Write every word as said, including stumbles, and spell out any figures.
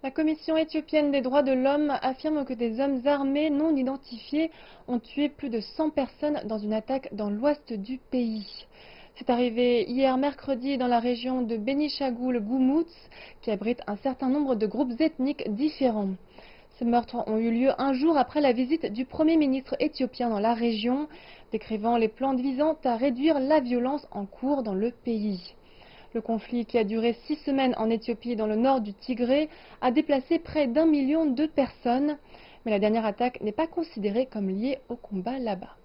La Commission éthiopienne des droits de l'homme affirme que des hommes armés non identifiés ont tué plus de cent personnes dans une attaque dans l'ouest du pays. C'est arrivé hier mercredi dans la région de Benishangul-Gumuz, qui abrite un certain nombre de groupes ethniques différents. Ces meurtres ont eu lieu un jour après la visite du Premier ministre éthiopien dans la région, décrivant les plans visant à réduire la violence en cours dans le pays. Le conflit, qui a duré six semaines en Éthiopie dans le nord du Tigré, a déplacé près d'un million de personnes. Mais la dernière attaque n'est pas considérée comme liée au combat là-bas.